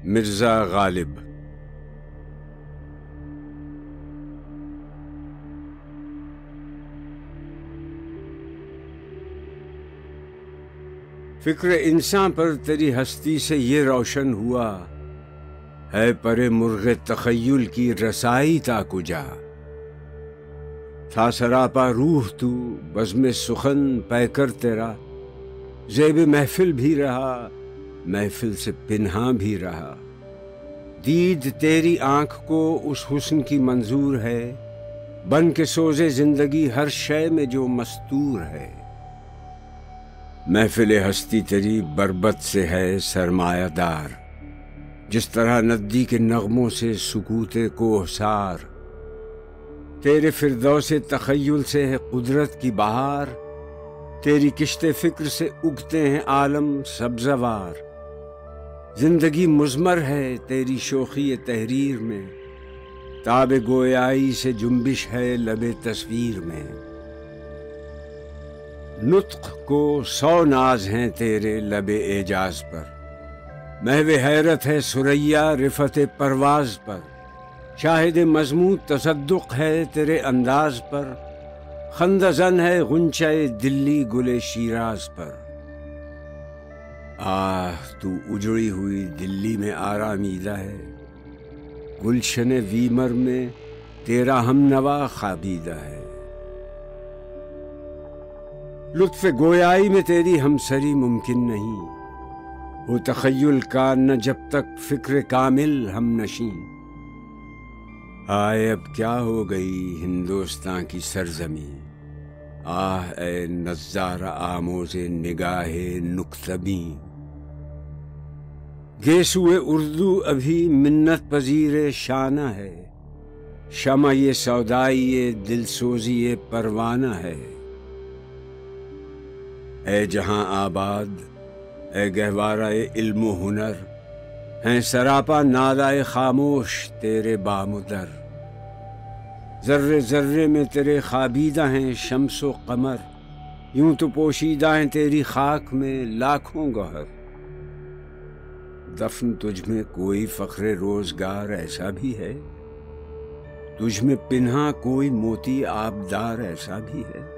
مرزا غالب۔ فکر انسان پر تیری ہستی سے یہ روشن ہوا ہے، پر-e-Muragh-e-Takhayul کی رسائی تا کجا۔ تھا سراپا روح تو، بزم سخن پیکر تیرا، زیب-e-Mehfil بھی رہا، محفل سے پنہاں بھی رہا۔ دید تیری آنکھ کو اس حسن کی منظور ہے، بن کے سوزے زندگی ہر شے میں جو مستور ہے۔ محفل ہستی تیری بربت سے ہے سرمایہ دار، جس طرح ندی کے نغموں سے سکوت کوہسار۔ تیرے فردوس تخیل سے ہے قدرت کی بہار، تیری کشت فکر سے اگتے ہیں عالم سبزوار۔ زندگی مضمر ہے تیری شوخی تحریر میں، تاب گویائی سے جنبش ہے لب تصویر میں۔ نطق کو 100 ناز ہیں تیرے لب اعجاز پر، محو حیرت ہے ثریا رفعت پرواز پر۔ شاہد مضمون تصدق ہے تیرے انداز پر، خندہ زن ہے غنچہ دلی گل شیراز پر۔ تو اجڑی ہوئی دلی میں آرامیدہ ہے، گلشن ویمر میں تیرا ہم نوا خوابیدہ ہے۔ لطف گویائی میں تیری ہمسری ممکن نہیں، وہ تخیل کا نہ جب تک فکر کامل ہم نشیں۔ آئے اب کیا ہو گئی ہندوستان کی سرزمین، آہ اے نظارہ آموز نگاہ نکتبیں۔ گیسوئے اردو ابھی منت پذیر شانہ ہے، شمع یہ سودائی دل سوزی پروانہ ہے۔ اے جہاں آباد، اے گہوارہ علم و ہنر، ہیں سراپا نادائے خاموش تیرے بام و در۔ ذرے ذرے میں تیرے خوابیدہ ہیں شمس و قمر، یوں تو پوشیدہ ہیں تیری خاک میں لاکھوں گوہر۔ دفن تجھ میں کوئی فخر روزگار ایسا بھی ہے، تجھ میں پنہاں کوئی موتی آبدار ایسا بھی ہے۔